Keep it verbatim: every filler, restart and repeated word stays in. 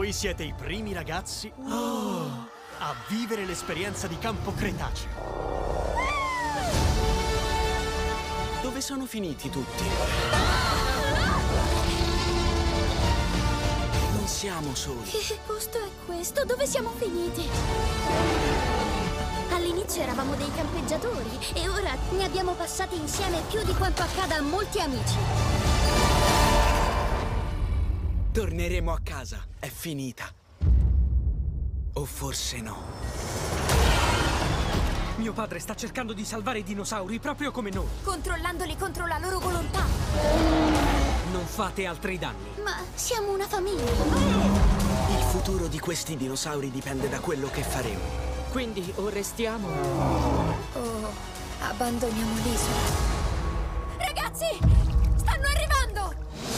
Voi siete i primi ragazzi oh, a vivere l'esperienza di Campo Cretaceo. Dove sono finiti tutti? Non siamo soli. Che posto è questo? Dove siamo finiti? All'inizio eravamo dei campeggiatori e ora ne abbiamo passati insieme più di quanto accada a molti amici. Torneremo a casa. È finita. O forse no. Mio padre sta cercando di salvare i dinosauri proprio come noi. Controllandoli contro la loro volontà. Non fate altri danni. Ma siamo una famiglia. Il futuro di questi dinosauri dipende da quello che faremo. Quindi o restiamo o abbandoniamo l'isola. Ragazzi! Stanno arrivando!